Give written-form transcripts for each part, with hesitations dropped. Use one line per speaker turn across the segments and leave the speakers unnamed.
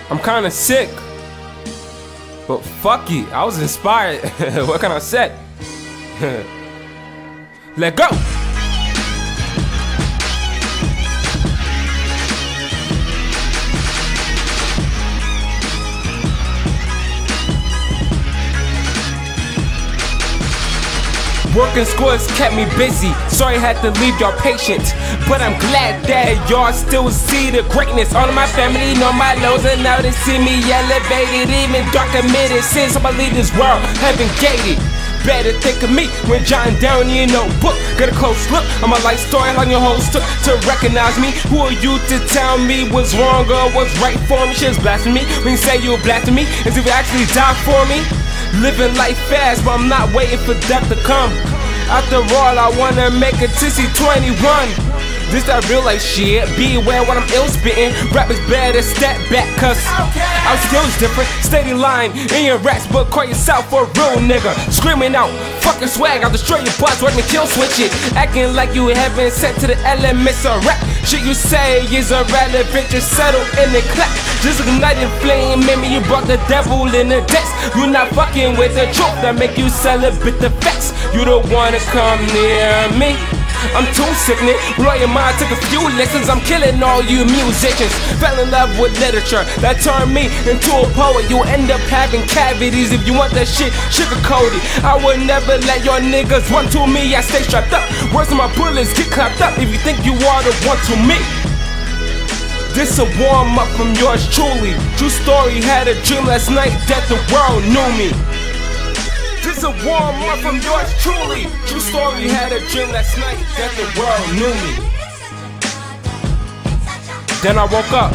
I'm kinda sick, but fuck it, I was inspired. What can I say? Let go! Working squads kept me busy, sorry I had to leave y'all patient. But I'm glad that y'all still see the greatness. All of my family know my lows and now they see me elevated. Even dark admitted sins, so I leave this world heaven gated. Better think of me when jotting down your notebook. Get a close look at my life story, how your host took to recognize me. Who are you to tell me what's wrong or what's right for me? Shit's blasphemy when you say you blaspheme me, as if you actually die for me. Living life fast, but I'm not waiting for death to come. After all, I wanna make it to see 21. This that real life shit, beware when I'm ill spitting. Rappers better step back, cause our skills different. Steady line in your raps, but call yourself a real nigga. Screaming out, fucking swag, I'll destroy your butts, working kill switch it. Acting like you haven't set to the elements of rap. Shit you say is irrelevant, just settle in the clap. Just ignited flame, maybe you brought the devil in the desk. You not fucking with the truth that make you celebrate the facts. You don't wanna come near me, I'm too sickening. Blow your mind, took a few lessons. I'm killing all you musicians. Fell in love with literature that turned me into a poet. You'll end up having cavities if you want that shit sugar-coated. I would never let your niggas run to me. I stay strapped up. Words of my bullets get clapped up if you think you are the one to me. This a warm up from yours truly. True story, had a dream last night that the world knew me. This a warm up from yours truly. True story, had a dream last night that the world knew me. Then I woke up.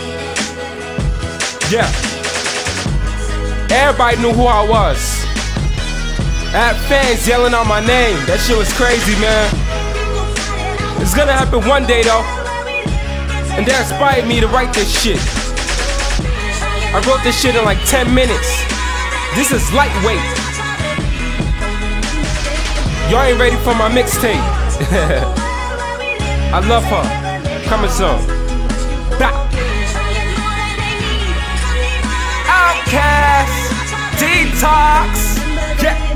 Yeah. Everybody knew who I was. I had fans yelling out my name. That shit was crazy, man. It's gonna happen one day though. And that inspired me to write this shit. I wrote this shit in like 10 minutes. This is lightweight. Y'all ain't ready for my mixtape. I love her. Coming soon. Outkast. Detox. Yeah.